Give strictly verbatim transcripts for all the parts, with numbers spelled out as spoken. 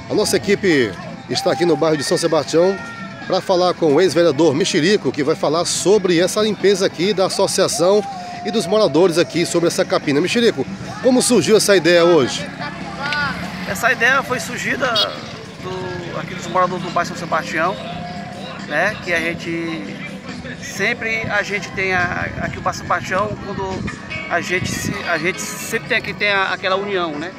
A nossa equipe está aqui no bairro de São Sebastião para falar com o ex-vereador Mexerico, que vai falar sobre essa limpeza aqui da associação e dos moradores aqui sobre essa capina. Mexerico, como surgiu essa ideia hoje? Essa ideia foi surgida do, aqui dos moradores do bairro São Sebastião, né? Que a gente sempre a gente tem a, aqui o bairro São Sebastião, quando a gente se, a gente sempre tem aqui tem a, aquela união, né?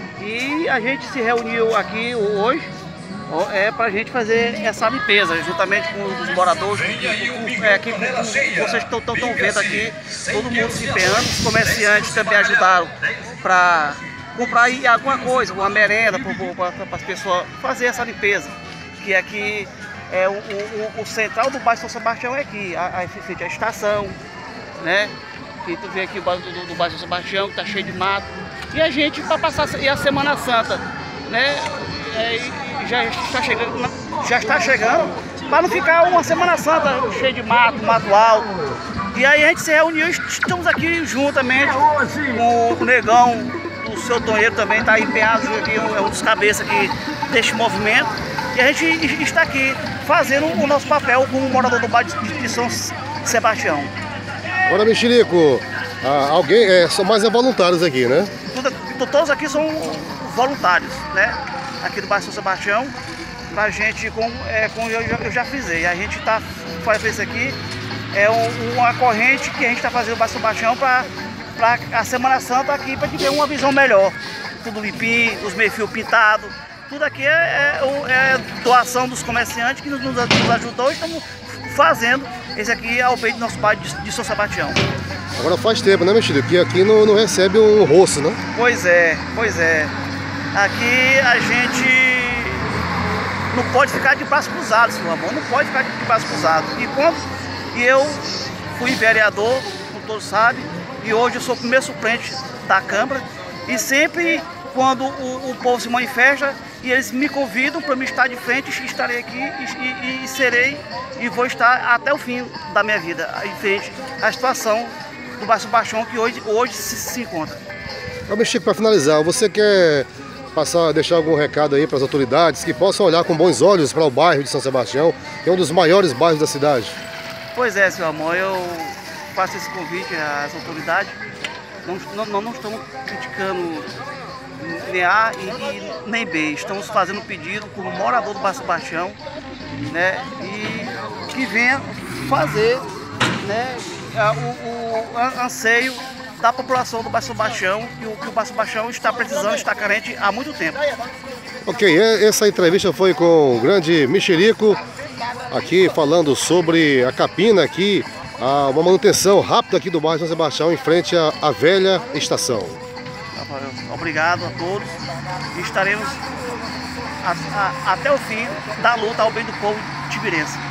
E a gente se reuniu aqui hoje é para a gente fazer essa limpeza, juntamente com os moradores, com, é, aqui, com, com, vocês estão vendo aqui, todo mundo se empenhando, os comerciantes também ajudaram para comprar aí alguma coisa, uma merenda para as pessoas fazer essa limpeza, que aqui é o, o, o central do bairro São Sebastião é aqui, a, a, a estação, né? Que tu vê aqui o bairro do, do bairro São Sebastião, que está cheio de mato, e a gente para passar e a Semana Santa, né? É, já está chegando, já está chegando, para não ficar uma Semana Santa cheia de mato, mato alto. E aí a gente se reuniu, estamos aqui juntamente com o Negão, o seu Tonheiro também está empenhado aqui, é um dos cabeças aqui deste movimento. E a gente está aqui fazendo o nosso papel como morador do bairro de São Sebastião. Agora, Mexerico, alguém, é, são mais é voluntários aqui, né? Tudo, todos aqui são voluntários, né? Aqui do bairro São Sebastião, pra gente, com, é, com eu, eu já fizei, a gente tá fazendo isso aqui, é um, uma corrente que a gente está fazendo no bairro São Sebastião para a Semana Santa aqui, para ter uma visão melhor, tudo limpinho, os meio-fio pintados, tudo aqui é, é, é doação dos comerciantes que nos, nos ajudou e estamos fazendo esse aqui ao bem do nosso bairro de, de São Sebastião. Agora faz tempo, né, Mexerico, que aqui não, não recebe um roço, né? Pois é, pois é. Aqui a gente não pode ficar de braço cruzado, seu amor, não pode ficar de braço cruzado. E quando e eu fui vereador, como todos sabem, e hoje eu sou o primeiro suplente da Câmara, e sempre quando o, o povo se manifesta e eles me convidam para me estar de frente, estarei aqui e, e, e serei e vou estar até o fim da minha vida, em frente à situação do bairro Sebastião que hoje, hoje se, se encontra. Então, Mexerico, para finalizar, você quer passar, deixar algum recado aí para as autoridades que possam olhar com bons olhos para o bairro de São Sebastião, que é um dos maiores bairros da cidade? Pois é, seu amor, eu faço esse convite às autoridades. Não, não, não estamos criticando nem A e, e nem B, estamos fazendo um pedido como morador do bairro Sebastião, né, e que venha fazer, né, o, o anseio da população do bairro Sebastião, e o que o bairro Sebastião está precisando, está carente há muito tempo. Ok, essa entrevista foi com o grande Mexerico, aqui falando sobre a capina aqui, a, uma manutenção rápida aqui do bairro São Sebastião, em frente à, à velha estação. Obrigado a todos e estaremos a, a, até o fim da luta ao bem do povo tibirense.